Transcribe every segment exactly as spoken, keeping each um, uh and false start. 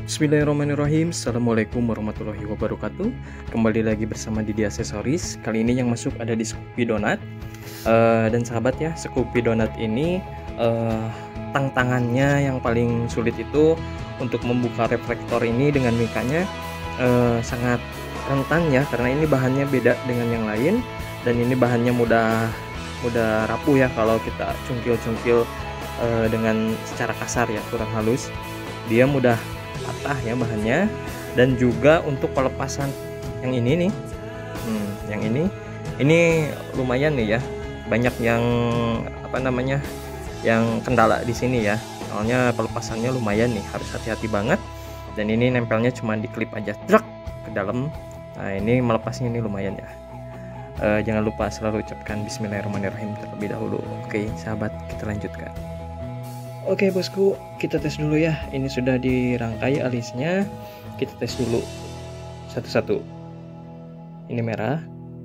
Bismillahirrahmanirrahim. Assalamualaikum warahmatullahi wabarakatuh. Kembali lagi bersama Didi Aksesoris. Kali ini yang masuk ada di Scoopy Donut. uh, Dan sahabat ya, Scoopy Donut ini uh, tantangannya yang paling sulit itu untuk membuka reflektor ini dengan mikanya uh, sangat rentan ya, karena ini bahannya beda dengan yang lain. Dan ini bahannya mudah mudah rapuh ya kalau kita cungkil-cungkil uh, dengan secara kasar ya, kurang halus. Dia mudah patah ya bahannya. Dan juga untuk pelepasan yang ini nih, hmm, yang ini ini lumayan nih ya, banyak yang apa namanya yang kendala di sini ya, soalnya pelepasannya lumayan nih, harus hati-hati banget. Dan ini nempelnya cuma di klip aja, truk ke dalam. Nah ini melepasnya ini lumayan ya. Uh, jangan lupa selalu ucapkan Bismillahirrahmanirrahim terlebih dahulu. Oke sahabat, kita lanjutkan. Oke bosku, kita tes dulu ya. Ini sudah dirangkai alisnya. Kita tes dulu satu-satu. Ini merah.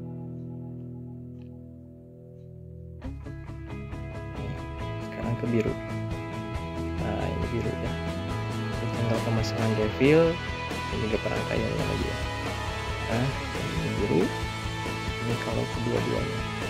Sekarang ke biru. Nah ini biru ya. Terus tinggal pemasangan devil. Ini juga perangkaiannya lagi ya. Nah ini biru. Ini kalau kedua-duanya.